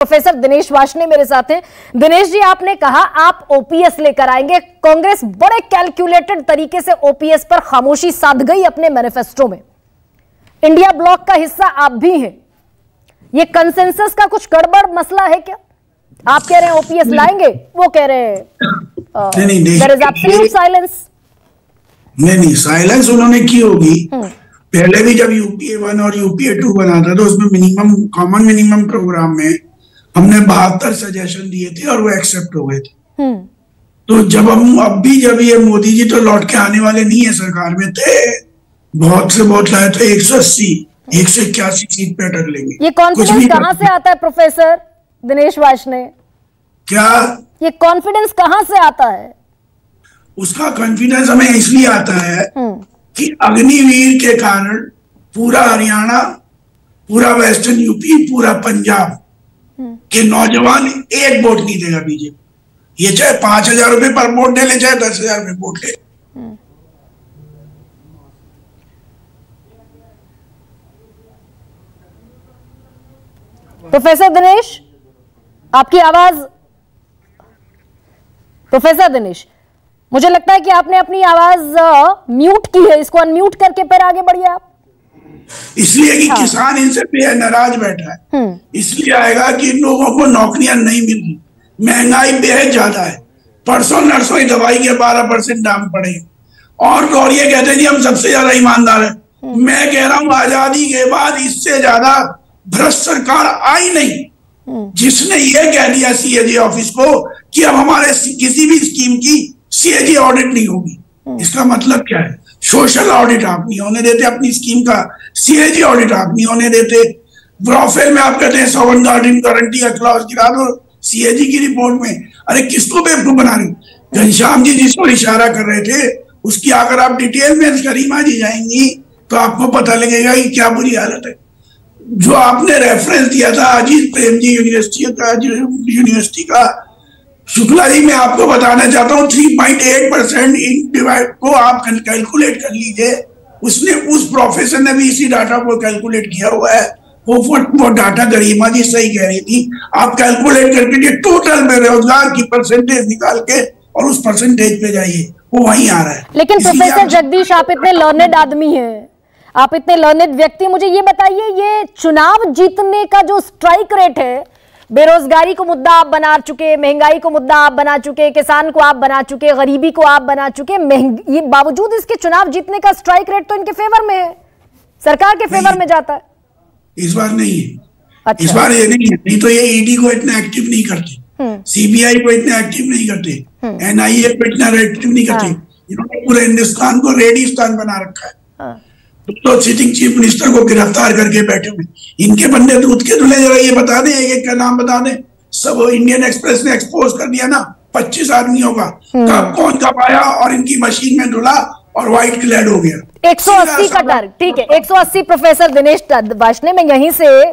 Professor Dinesh Varshney मेरे साथ हैं। दिनेश जी, आपने कहा आप ओपीएस लेकर आएंगे। कांग्रेस बड़े कैलकुलेटेड तरीके से ओपीएस पर खामोशी साध गई अपने मैनिफेस्टो में। इंडिया ब्लॉक का हिस्सा आप भी हैं। ये कंसेंसस का कुछ गड़बड़ मसला है क्या? आप कह रहे हैं ओपीएस लाएंगे, वो कह रहे हैं देयर इज एब्सोल्यूट साइलेंस। नहीं, साइलेंस उन्होंने की होगी। पहले भी जब यूपीए 1 और यूपीए 2 बना था तो उसमें कॉमन मिनिमम प्रोग्राम में हमने 72 सजेशन दिए थे और वो एक्सेप्ट हो गए थे। तो जब ये मोदी जी तो लौट के आने वाले नहीं है, सरकार में थे, बहुत से बहुत लाए थे, 180 181 सीट पे अटक लेंगे। ये कॉन्फिडेंस कहां से आता है प्रोफेसर दिनेश वार्ष्णेय? क्या ये कॉन्फिडेंस कहां से आता है? उसका कॉन्फिडेंस हमें इसलिए आता है कि अग्निवीर के कारण पूरा हरियाणा, पूरा वेस्टर्न यूपी, पूरा पंजाब के नौजवान एक वोट नहीं देगा बीजेपी। ये चाहे 5,000 रुपए पर वोट ले, चाहे 10,000 रुपए वोट ले। प्रोफेसर दिनेश, आपकी आवाज। प्रोफेसर दिनेश, मुझे लगता है कि आपने अपनी आवाज म्यूट की है, इसको अनम्यूट करके फिर आगे बढ़िए आप। इसलिए कि किसान इनसे नाराज बैठा है, इसलिए आएगा कि इन लोगों को नौकरियां नहीं मिल रही, महंगाई बेहद ज्यादा है। परसों नर्सों की दवाई के 12% दाम पड़े और ये कहते हैं जी हम सबसे ज्यादा ईमानदार है। मैं कह रहा हूं आजादी के बाद इससे ज्यादा भ्रष्ट सरकार आई नहीं, जिसने ये कह दिया सीएजी ऑफिस को कि अब हमारे किसी भी स्कीम की सीएजी ऑडिट नहीं होगी। इसका मतलब क्या है? सोशल ऑडिट आप नहीं होने देते, अपनी स्कीम का सीएजी ऑडिट आप नहीं होने देते। ब्रॉफेल में आप कहते हैं सौगंधार्ड गारंटी का क्लॉज गिरा दो सीएजी की रिपोर्ट में। अरे किसको बेवकूफ बना रही? घनश्याम जी जिस पर इशारा कर रहे थे उसकी अगर आप डिटेल में गरिमा जी जाएंगी तो आपको पता लगेगा कि क्या बुरी हालत है। जो आपने रेफरेंस दिया था अजीत प्रेम जी यूनिवर्सिटी का, शुक्ला जी, मैं आपको बताना चाहता हूँ 3.8% इन डिवाइड को आप कैलकुलेट कर लीजिए। उसने उस प्रोफेसर ने भी इसी डाटा को कैलकुलेट किया हुआ है। वो डाटा गरिमा जी सही कह रही थी। आप कैलकुलेट करके टोटल बेरोजगार की परसेंटेज निकाल के और उस परसेंटेज पे जाइए, वो वहीं आ रहा है। लेकिन प्रोफेसर जगदीश, आप इतने लर्नेड आदमी हैं, आप इतने लर्नेड व्यक्ति, मुझे ये बताइए, ये चुनाव जीतने का जो स्ट्राइक रेट है, बेरोजगारी को मुद्दा आप बना चुके, महंगाई को मुद्दा आप बना चुके, किसान को आप बना चुके, गरीबी को आप बना चुके, ये बावजूद इसके चुनाव जीतने का स्ट्राइक रेट तो इनके फेवर में है, सरकार के फेवर में जाता है। इस बार नहीं है। अच्छा। इस बार ये नहीं है, नहीं तो ये ईडी को इतना एक्टिव नहीं करते, सीबीआई को इतना एक्टिव नहीं करते, एनआईए को इतना एक्टिव नहीं करते। इन्होंने पूरे हिंदुस्तान को रेडिस्तान बना रखा है। तो सिटिंग चीफ मिनिस्टर को गिरफ्तार करके बैठे हुए इनके बंदे दूध के धुले। जरा ये बता दें, एक का नाम बता दें। सब इंडियन एक्सप्रेस ने एक्सपोज कर दिया ना 25 आदमियों का, कौन कब आया और इनकी मशीन में धुला और व्हाइट क्लैड हो गया। 180 का टारगेट, ठीक है 180। प्रोफेसर दिनेश वार्ष्णेय, मैं यहीं से